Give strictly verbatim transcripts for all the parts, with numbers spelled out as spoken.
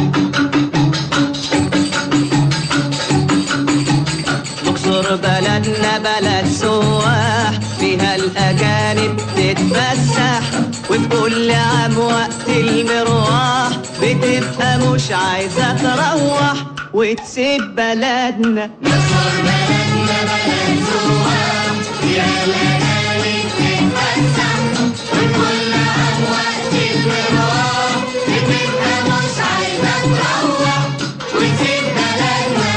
الاقصر بلدنا بلد سواح، فيها الاجانب تتفسح، وفي كل عام وقت المروح بتبقى مش عايزه تروح وتسيب بلدنا. الاقصر بلدنا بلد سواح، فيها الاجانب تتفسح، وفي كل عام وقت المروح بتبقى مش عايزه تروح وتسيب بلدنا.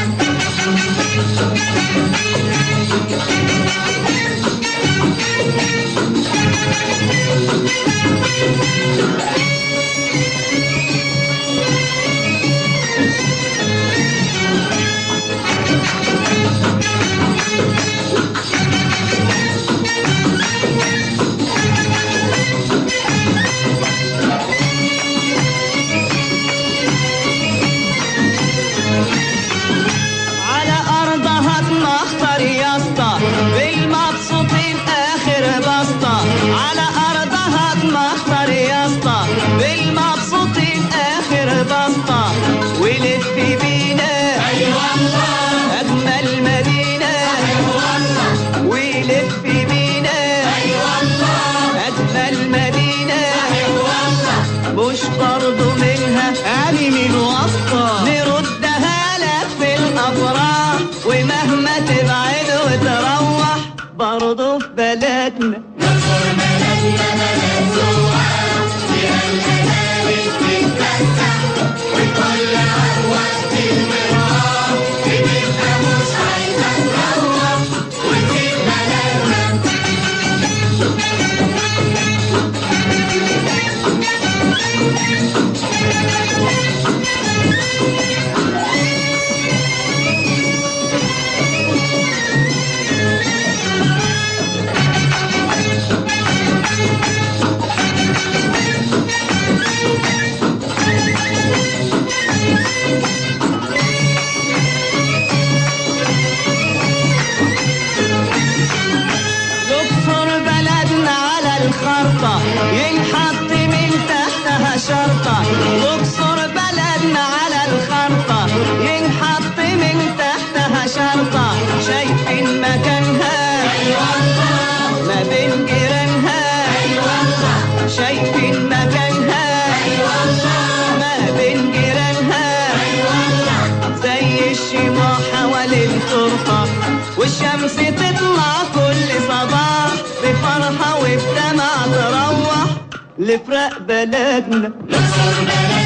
على ارضها اتمخطر يا اسطى بالمبسوطين اخر بسطه، على ارضها اتمخطر يا اسطى بالمبسوطين اخر بسطه، ولف بينا اي والله اجمل مدينه، اي والله ولف بينا اي والله اجمل مدينه، اي والله مش برضو منها علم الواسطه نردها لك في الافراح، ومهما تبعد وتروح برضو في بلدنا. الاقصر بلدنا بلد سواح، فيها الاجانب تتفسح، وفي كل عام وقت المروح بتبقى مش عايزه تروح وتسيب بلدنا. الاقصر بلدنا على الخرطة ينحط من تحتها شرطة، الاقصر بلدنا على الخرطة ينحط من تحتها شرطة، شايفين مكانها اي والله ما بين جيرانها، اي والله شايفين مكانها اي والله ما بين جيرانها، اي والله زي الشموع حوالين الطرقة، والشمس تطلع كل صباح بفرحة وبدمع تروح لفراق بلدنا. الاقصر بلدنا